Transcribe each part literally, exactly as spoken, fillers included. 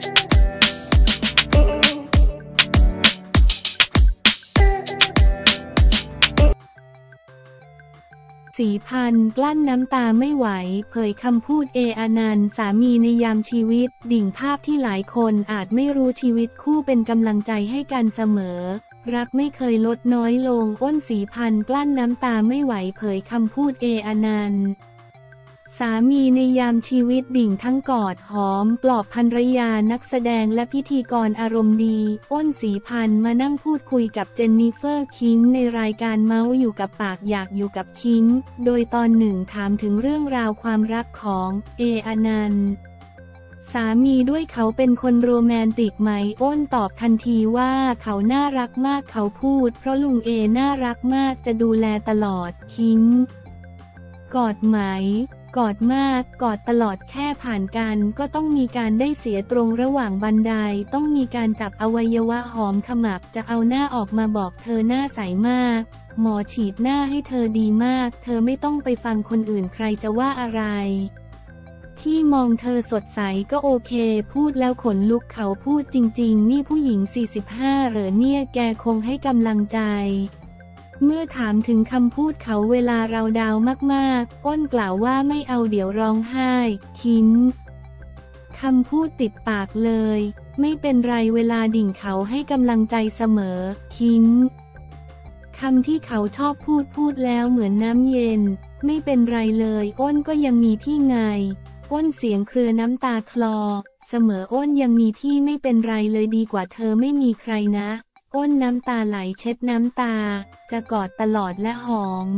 ศรีพันธุ์กลั้นน้ำตาไม่ไหวเผยคำพูดเออานันต์สามีในยามชีวิตดิ่งภาพที่หลายคนอาจไม่รู้ชีวิตคู่เป็นกำลังใจให้กันเสมอรักไม่เคยลดน้อยลงอ้นศรีพันธุ์กลั้นน้ำตาไม่ไหวเผยคำพูดเออานันต์สามีในยามชีวิตดิ่งทั้งกอดหอมปลอบภรรยานักแสดงและพิธีกรอารมณ์ดีอ้นศรีพันธุ์มานั่งพูดคุยกับเจนนิเฟอร์คิงในรายการเมาส์อยู่กับปากอยากอยู่กับคิงโดยตอนหนึ่งถามถึงเรื่องราวความรักของเออานันต์สามีด้วยเขาเป็นคนโรแมนติกไหมอ้นตอบทันทีว่าเขาน่ารักมากเขาพูดเพราะลุงเอน่ารักมากจะดูแลตลอดคิงกอดไหมกอดมากกอดตลอดแค่ผ่านกันก็ต้องมีการได้เสียตรงระหว่างบันไดต้องมีการจับอวัยวะหอมขมับจะเอาหน้าออกมาบอกเธอหน้าใสมากหมอฉีดหน้าให้เธอดีมากเธอไม่ต้องไปฟังคนอื่นใครจะว่าอะไรที่มองเธอสดใสก็โอเคพูดแล้วขนลุกเขาพูดจริงๆนี่ผู้หญิงสี่สิบห้าเหรอเนี่ยแกคงให้กำลังใจเมื่อถามถึงคำพูดเขาเวลาเราดาวมากๆอ้นกล่าวว่าไม่เอาเดี๋ยวร้องไห้คิมคำพูดติดปากเลยไม่เป็นไรเวลาดิ่งเขาให้กำลังใจเสมอคิมคำที่เขาชอบพูดพูดแล้วเหมือนน้ำเย็นไม่เป็นไรเลยอ้นก็ยังมีพี่ไงอ้นเสียงเครือน้ำตาคลอเสมออ้นยังมีพี่ไม่เป็นไรเลยดีกว่าเธอไม่มีใครนะอ้นน้ำตาไหลเช็ดน้ำตาจะกอดตลอดและหอม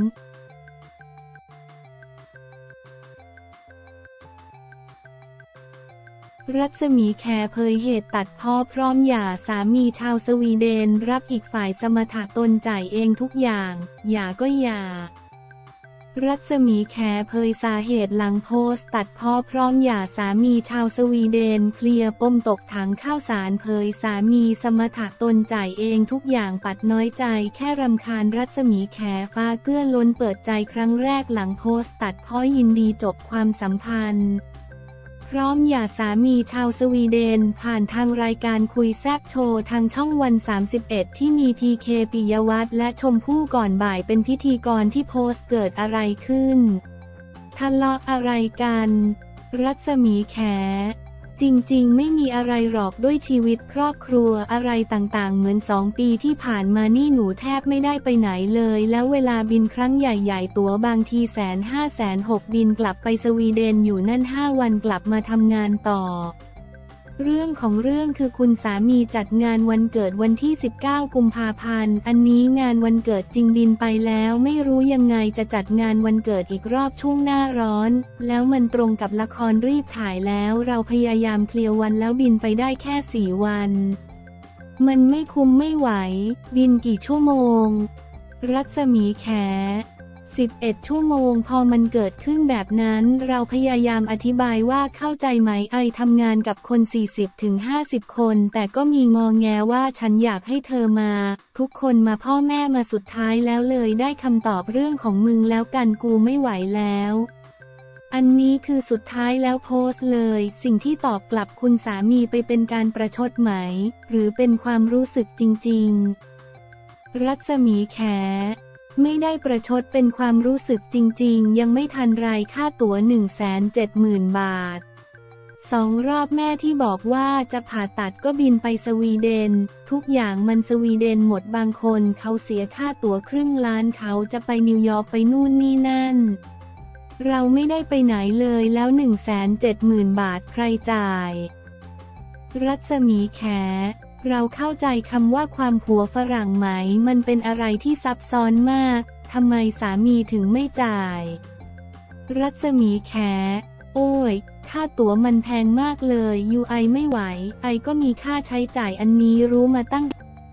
รัศมีแขเผยเหตุตัดพ่อพร้อมหย่าสามีชาวสวีเดนรับอีกฝ่ายสมถะตนจ่ายเองทุกอย่างหย่าก็หย่ารัศมีแขเผยสาเหตุหลังโพสต์ตัดพ่อพร้อมหย่าสามีชาวสวีเดนเคลียร์ปมตกถังข้าวสารเผยสามีสมถะตนจ่ายเองทุกอย่างปัดน้อยใจแค่รำคาญรัศมีแขฟ้าเกื้อล้นเปิดใจครั้งแรกหลังโพสต์ตัดพ่อยินดีจบความสัมพันธ์พร้อมหย่าสามีชาวสวีเดนผ่านทางรายการคุยแซ่บโชว์ทางช่องวันสามสิบเอ็ดที่มีพีเคปิยวัฒน์และชมพู่ก่อนบ่ายเป็นพิธีกรที่โพสต์เกิดอะไรขึ้นทะเลาะอะไรกันรัศมีแขจริงๆไม่มีอะไรหรอกด้วยชีวิตครอบครัวอะไรต่างๆเหมือนสองปีที่ผ่านมานี่หนูแทบไม่ได้ไปไหนเลยแล้วเวลาบินครั้งใหญ่ๆตั๋วบางทีแสนห้าแสนหกบินกลับไปสวีเดนอยู่นั่นห้าวันกลับมาทำงานต่อเรื่องของเรื่องคือคุณสามีจัดงานวันเกิดวันที่สิบเก้ากุมภาพันธ์อันนี้งานวันเกิดจริงบินไปแล้วไม่รู้ยังไงจะจัดงานวันเกิดอีกรอบช่วงหน้าร้อนแล้วมันตรงกับละครรีบถ่ายแล้วเราพยายามเคลียร์วันแล้วบินไปได้แค่สี่วันมันไม่คุ้มไม่ไหวบินกี่ชั่วโมงรัศมีแขสิบเอ็ดชั่วโมงพอมันเกิดขึ้นแบบนั้นเราพยายามอธิบายว่าเข้าใจไหมไอทำงานกับคน สี่สิบถึงห้าสิบ คนแต่ก็มีงอแงว่าฉันอยากให้เธอมาทุกคนมาพ่อแม่มาสุดท้ายแล้วเลยได้คำตอบเรื่องของมึงแล้วกันกูไม่ไหวแล้วอันนี้คือสุดท้ายแล้วโพสต์เลยสิ่งที่ตอบกลับคุณสามีไปเป็นการประชดไหมหรือเป็นความรู้สึกจริงๆรัศมีแขไม่ได้ประชดเป็นความรู้สึกจริงๆยังไม่ทันไรค่าตั๋ว หนึ่งแสนเจ็ดหมื่น บาทสองรอบแม่ที่บอกว่าจะผ่าตัดก็บินไปสวีเดนทุกอย่างมันสวีเดนหมดบางคนเขาเสียค่าตั๋วครึ่งล้านเขาจะไปนิวยอร์กไปนู่นนี่นั่นเราไม่ได้ไปไหนเลยแล้ว หนึ่งแสนเจ็ดหมื่น บาทใครจ่ายรัศมีแขเราเข้าใจคำว่าความผัวฝรั่งไหมมันเป็นอะไรที่ซับซ้อนมากทำไมสามีถึงไม่จ่ายรัศมีแขโอ้ยค่าตั๋วมันแพงมากเลยยูไอไม่ไหวไอก็มีค่าใช้จ่ายอันนี้รู้มาตั้ง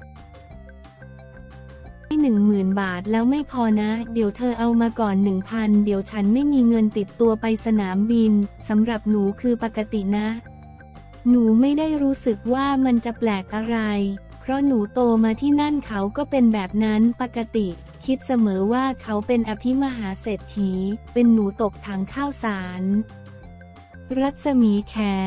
หนึ่งหมื่นบาทแล้วไม่พอนะเดี๋ยวเธอเอามาก่อนหนึ่งพันเดี๋ยวฉันไม่มีเงินติดตัวไปสนามบินสำหรับหนูคือปกตินะหนูไม่ได้รู้สึกว่ามันจะแปลกอะไรเพราะหนูโตมาที่นั่นเขาก็เป็นแบบนั้นปกติคิดเสมอว่าเขาเป็นอภิมหาเศรษฐีเป็นหนูตกถังข้าวสารรัศมีแข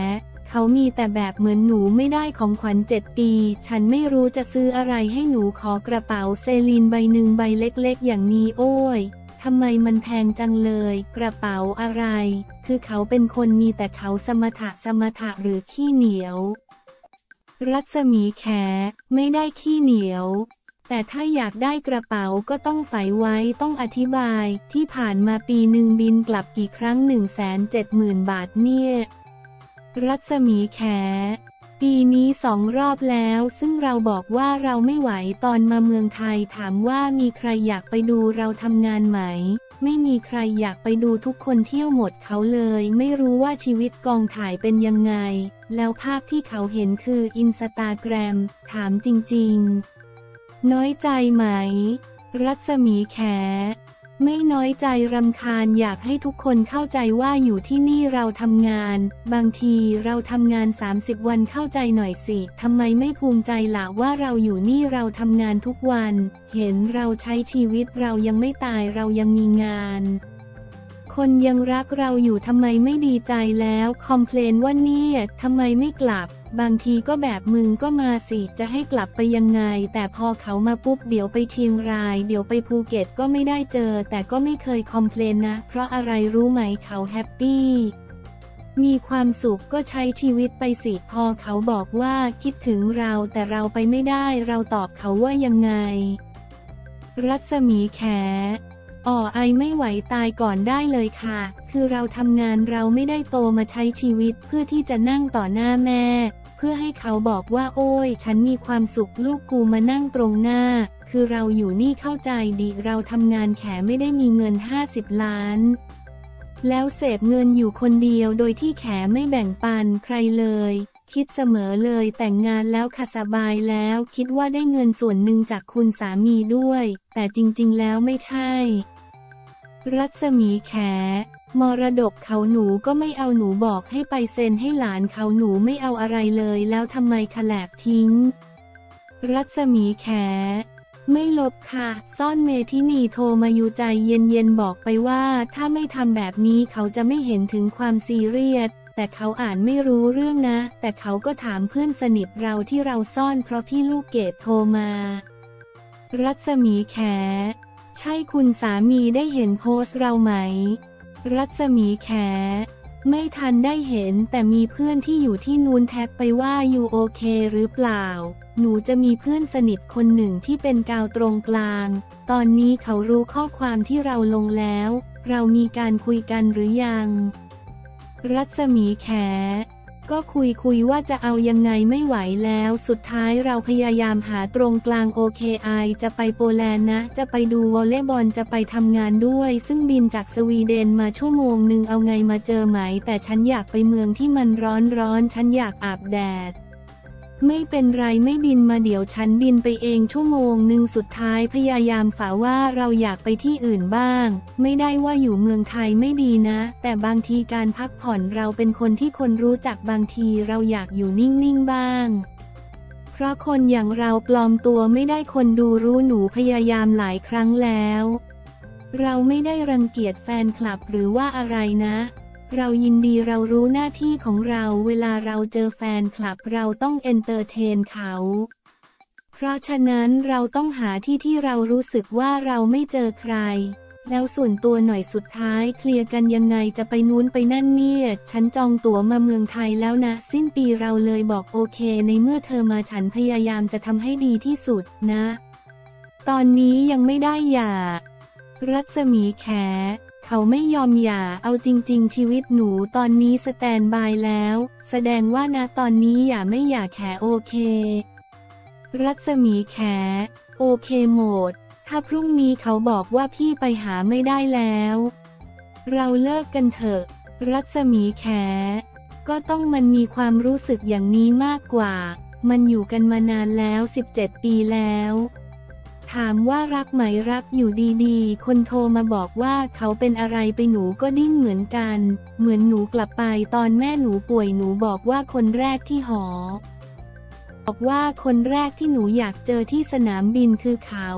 เขามีแต่แบบเหมือนหนูไม่ได้ของขวัญเจ็ดปีฉันไม่รู้จะซื้ออะไรให้หนูขอกระเป๋าเซลีนใบหนึ่งใบเล็กๆอย่างนี้โอ้ยทำไมมันแพงจังเลยกระเป๋าอะไรคือเขาเป็นคนมีแต่เขาสมถะสมถะหรือขี้เหนียวรัศมีแขไม่ได้ขี้เหนียวแต่ถ้าอยากได้กระเป๋าก็ต้องใฝ่ไว้ต้องอธิบายที่ผ่านมาปีหนึ่งบินกลับกี่ครั้งหนึ่งแสนเจ็ดหมื่นบาทเนี่ยรัศมีแขปีนี้สองรอบแล้วซึ่งเราบอกว่าเราไม่ไหวตอนมาเมืองไทยถามว่ามีใครอยากไปดูเราทำงานไหมไม่มีใครอยากไปดูทุกคนเที่ยวหมดเขาเลยไม่รู้ว่าชีวิตกองถ่ายเป็นยังไงแล้วภาพที่เขาเห็นคืออินสตาแกรมถามจริงๆน้อยใจไหมรัศมีแขไม่น้อยใจรำคาญอยากให้ทุกคนเข้าใจว่าอยู่ที่นี่เราทำงานบางทีเราทำงานสามสิบวันเข้าใจหน่อยสิทำไมไม่ภูมิใจล่ะว่าเราอยู่นี่เราทำงานทุกวันเห็นเราใช้ชีวิตเรายังไม่ตายเรายังมีงานคนยังรักเราอยู่ทำไมไม่ดีใจแล้วคอมเพลนว่าเนี่ยทำไมไม่กลับบางทีก็แบบมึงก็มาสิจะให้กลับไปยังไงแต่พอเขามาปุ๊บเดี๋ยวไปเชียงรายเดี๋ยวไปภูเก็ตก็ไม่ได้เจอแต่ก็ไม่เคยคอมเพลนนะเพราะอะไรรู้ไหมเขาแฮปปี้มีความสุขก็ใช้ชีวิตไปสิพอเขาบอกว่าคิดถึงเราแต่เราไปไม่ได้เราตอบเขาว่ายังไงรัศมีแขอ๋อไอไม่ไหวตายก่อนได้เลยค่ะคือเราทำงานเราไม่ได้โตมาใช้ชีวิตเพื่อที่จะนั่งต่อหน้าแม่เพื่อให้เขาบอกว่าโอ้ยฉันมีความสุขลูกกูมานั่งตรงหน้าคือเราอยู่นี่เข้าใจดีเราทำงานแขไม่ได้มีเงินห้าสิบล้านแล้วเสพเงินอยู่คนเดียวโดยที่แขไม่แบ่งปันใครเลยคิดเสมอเลยแต่งงานแล้วค่ะสบายแล้วคิดว่าได้เงินส่วนหนึ่งจากคุณสามีด้วยแต่จริงๆแล้วไม่ใช่รัศมีแขมรดกเขาหนูก็ไม่เอาหนูบอกให้ไปเซ็นให้หลานเขาหนูไม่เอาอะไรเลยแล้วทำไมขแลบทิ้งรัศมีแขไม่ลบค่ะซ่อนเมทินีโทรมาอยู่ใจเย็นๆบอกไปว่าถ้าไม่ทำแบบนี้เขาจะไม่เห็นถึงความซีเรียสแต่เขาอ่านไม่รู้เรื่องนะแต่เขาก็ถามเพื่อนสนิทเราที่เราซ่อนเพราะพี่ลูกเกดโทรมารัศมีแขใช่คุณสามีได้เห็นโพสต์เราไหมรัศมีแขไม่ทันได้เห็นแต่มีเพื่อนที่อยู่ที่นู้นแท็กไปว่าอยู่โอเคหรือเปล่าหนูจะมีเพื่อนสนิทคนหนึ่งที่เป็นกาวตรงกลางตอนนี้เขารู้ข้อความที่เราลงแล้วเรามีการคุยกันหรือยังรัศมีแขก็คุยคุยว่าจะเอายังไงไม่ไหวแล้วสุดท้ายเราพยายามหาตรงกลางโอเคไอจะไปโปแลนด์นะจะไปดูวอลเลย์บอลจะไปทำงานด้วยซึ่งบินจากสวีเดนมาชั่วโมงหนึ่งเอาไงมาเจอไหมแต่ฉันอยากไปเมืองที่มันร้อนร้อนฉันอยากอาบแดดไม่เป็นไรไม่บินมาเดี๋ยวฉันบินไปเองชั่วโมงหนึ่งสุดท้ายพยายามฝ่าว่าเราอยากไปที่อื่นบ้างไม่ได้ว่าอยู่เมืองไทยไม่ดีนะแต่บางทีการพักผ่อนเราเป็นคนที่คนรู้จักบางทีเราอยากอยู่นิ่งๆบ้างเพราะคนอย่างเราปลอมตัวไม่ได้คนดูรู้หนูพยายามหลายครั้งแล้วเราไม่ได้รังเกียจแฟนคลับหรือว่าอะไรนะเรายินดีเรารู้หน้าที่ของเราเวลาเราเจอแฟนคลับเราต้องเอนเตอร์เทนเขาเพราะฉะนั้นเราต้องหาที่ที่เรารู้สึกว่าเราไม่เจอใครแล้วส่วนตัวหน่อยสุดท้ายเคลียร์กันยังไงจะไปนู้นไปนั่นเนี่ยฉันจองตั๋วมาเมืองไทยแล้วนะสิ้นปีเราเลยบอกโอเคในเมื่อเธอมาฉันพยายามจะทำให้ดีที่สุดนะตอนนี้ยังไม่ได้หย่ารัศมีแขเขาไม่ยอมหย่าเอาจริงๆชีวิตหนูตอนนี้สแตนบายแล้วแสดงว่านะตอนนี้อย่าไม่หย่าแขโอเครัศมีแขโอเคโหมดถ้าพรุ่งนี้เขาบอกว่าพี่ไปหาไม่ได้แล้วเราเลิกกันเถอะรัศมีแขก็ต้องมันมีความรู้สึกอย่างนี้มากกว่ามันอยู่กันมานานแล้วสิบเจ็ดปีแล้วถามว่ารักไหมรักอยู่ดีๆคนโทรมาบอกว่าเขาเป็นอะไรไปหนูก็ดิ้นเหมือนกันเหมือนหนูกลับไปตอนแม่หนูป่วยหนูบอกว่าคนแรกที่หอบอกว่าคนแรกที่หนูอยากเจอที่สนามบินคือเขา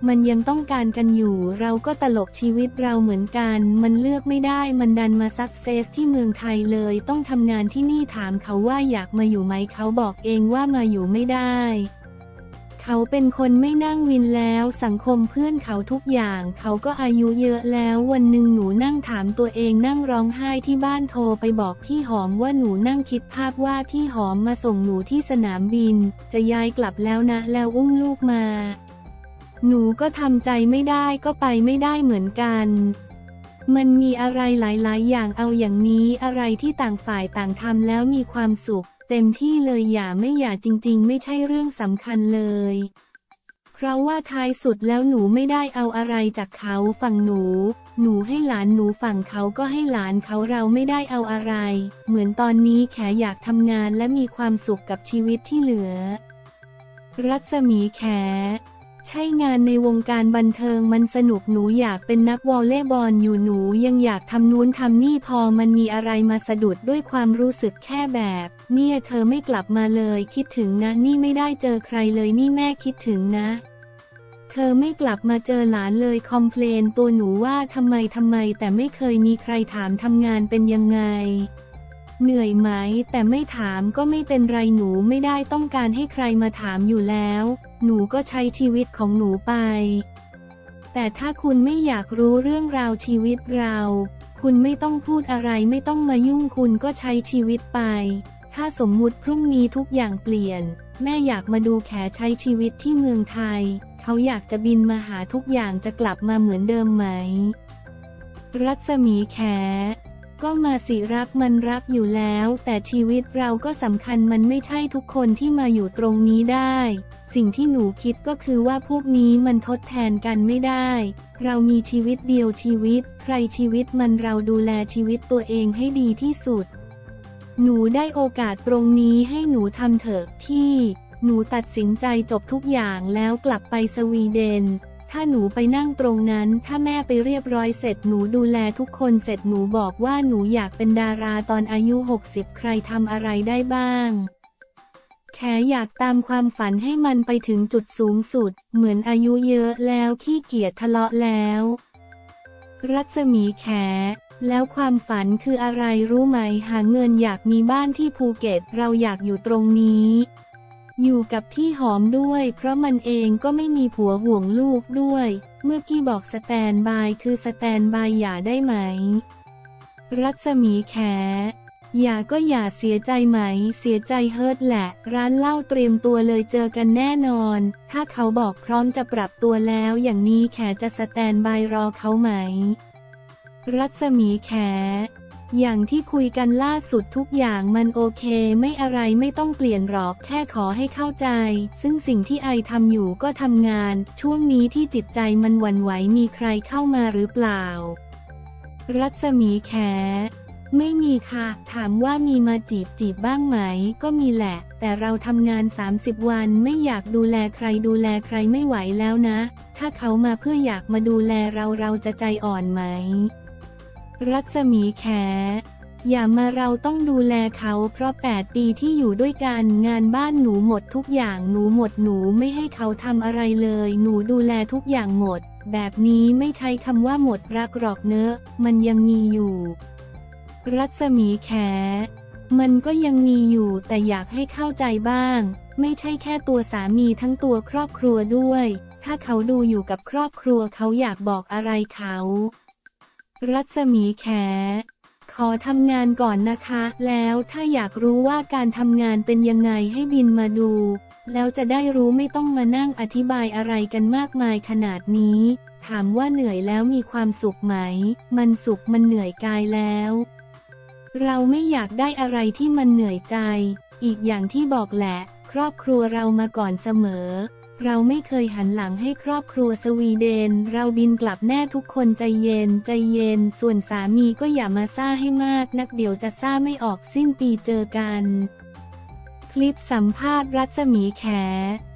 มันยังต้องการกันอยู่เราก็ตลกชีวิตเราเหมือนกันมันเลือกไม่ได้มันดันมาซักเซสที่เมืองไทยเลยต้องทำงานที่นี่ถามเขาว่าอยากมาอยู่ไหมเขาบอกเองว่ามาอยู่ไม่ได้เขาเป็นคนไม่นั่งวินแล้วสังคมเพื่อนเขาทุกอย่างเขาก็อายุเยอะแล้ววันหนึ่งหนูนั่งถามตัวเองนั่งร้องไห้ที่บ้านโทรไปบอกพี่หอมว่าหนูนั่งคิดภาพว่าพี่หอมมาส่งหนูที่สนามบินจะย้ายกลับแล้วนะแล้วอุ้มลูกมาหนูก็ทำใจไม่ได้ก็ไปไม่ได้เหมือนกันมันมีอะไรหลายๆอย่างเอาอย่างนี้อะไรที่ต่างฝ่ายต่างทำแล้วมีความสุขเต็มที่เลยอย่าไม่อย่าจริงๆไม่ใช่เรื่องสำคัญเลยเพราะว่าท้ายสุดแล้วหนูไม่ได้เอาอะไรจากเขาฝั่งหนูหนูให้หลานหนูฝั่งเขาก็ให้หลานเขาเราไม่ได้เอาอะไรเหมือนตอนนี้แขอยากทำงานและมีความสุขกับชีวิตที่เหลือรัศมีแขใช่งานในวงการบันเทิงมันสนุกหนูอยากเป็นนักวอลเลย์บอลอยู่หนูยังอยากทำนู้นทำนี่พอมันมีอะไรมาสะดุดด้วยความรู้สึกแค่แบบเนี่ยเธอไม่กลับมาเลยคิดถึงนะนี่ไม่ได้เจอใครเลยนี่แม่คิดถึงนะเธอไม่กลับมาเจอหลานเลยคอมเพลนตัวหนูว่าทำไมทำไมแต่ไม่เคยมีใครถามทำงานเป็นยังไงเหนื่อยไหมแต่ไม่ถามก็ไม่เป็นไรหนูไม่ได้ต้องการให้ใครมาถามอยู่แล้วหนูก็ใช้ชีวิตของหนูไปแต่ถ้าคุณไม่อยากรู้เรื่องราวชีวิตเราคุณไม่ต้องพูดอะไรไม่ต้องมายุ่งคุณก็ใช้ชีวิตไปถ้าสมมุติพรุ่งนี้ทุกอย่างเปลี่ยนแม่อยากมาดูแขใช้ชีวิตที่เมืองไทยเขาอยากจะบินมาหาทุกอย่างจะกลับมาเหมือนเดิมไหมรัศมีแขก็มาสิรักมันรักอยู่แล้วแต่ชีวิตเราก็สำคัญมันไม่ใช่ทุกคนที่มาอยู่ตรงนี้ได้สิ่งที่หนูคิดก็คือว่าพวกนี้มันทดแทนกันไม่ได้เรามีชีวิตเดียวชีวิตใครชีวิตมันเราดูแลชีวิตตัวเองให้ดีที่สุดหนูได้โอกาสตรงนี้ให้หนูทำเถอะพี่หนูตัดสินใจจบทุกอย่างแล้วกลับไปสวีเดนถ้าหนูไปนั่งตรงนั้นถ้าแม่ไปเรียบร้อยเสร็จหนูดูแลทุกคนเสร็จหนูบอกว่าหนูอยากเป็นดาราตอนอายุหกสิบใครทำอะไรได้บ้างแค่อยากตามความฝันให้มันไปถึงจุดสูงสุดเหมือนอายุเยอะแล้วขี้เกียจทะเลาะแล้วรัศมีแขแล้วความฝันคืออะไรรู้ไหมหาเงินอยากมีบ้านที่ภูเก็ตเราอยากอยู่ตรงนี้อยู่กับพี่หอมด้วยเพราะมันเองก็ไม่มีผัวห่วงลูกด้วยเมื่อกี้บอกสแตนบายคือสแตนบายอย่าได้ไหมรัศมีแขอย่าก็อย่าเสียใจไหมเสียใจเฮิร์ตแหละร้านเหล้าเตรียมตัวเลยเจอกันแน่นอนถ้าเขาบอกพร้อมจะปรับตัวแล้วอย่างนี้แขจะสแตนบายรอเขาไหมรัศมีแขอย่างที่คุยกันล่าสุดทุกอย่างมันโอเคไม่อะไรไม่ต้องเปลี่ยนหรอกแค่ขอให้เข้าใจซึ่งสิ่งที่ไอทำอยู่ก็ทำงานช่วงนี้ที่จิตใจมันหวั่นไหวมีใครเข้ามาหรือเปล่ารัศมีแขไม่มีค่ะถามว่ามีมาจีบจีบบ้างไหมก็มีแหละแต่เราทำงานสามสิบวันไม่อยากดูแลใครดูแลใครไม่ไหวแล้วนะถ้าเขามาเพื่ออยากมาดูแลเราเราจะใจอ่อนไหมรัศมีแขอย่ามาเราต้องดูแลเขาเพราะแปดปีที่อยู่ด้วยกันงานบ้านหนูหมดทุกอย่างหนูหมดหนูไม่ให้เขาทำอะไรเลยหนูดูแลทุกอย่างหมดแบบนี้ไม่ใช้คำว่าหมดรักหรอกเนอะมันยังมีอยู่รัศมีแขมันก็ยังมีอยู่แต่อยากให้เข้าใจบ้างไม่ใช่แค่ตัวสามีทั้งตัวครอบครัวด้วยถ้าเขาดูอยู่กับครอบครัวเขาอยากบอกอะไรเขารัศมีแขขอทำงานก่อนนะคะแล้วถ้าอยากรู้ว่าการทำงานเป็นยังไงให้บินมาดูแล้วจะได้รู้ไม่ต้องมานั่งอธิบายอะไรกันมากมายขนาดนี้ถามว่าเหนื่อยแล้วมีความสุขไหมมันสุขมันเหนื่อยกายแล้วเราไม่อยากได้อะไรที่มันเหนื่อยใจอีกอย่างที่บอกแหละครอบครัวเรามาก่อนเสมอเราไม่เคยหันหลังให้ครอบครัวสวีเดนเราบินกลับแน่ทุกคนใจเย็นใจเย็นส่วนสามีก็อย่ามาซ่าให้มากนักเดี๋ยวจะซ่าไม่ออกสิ้นปีเจอกันคลิปสัมภาษณ์รัศมีแข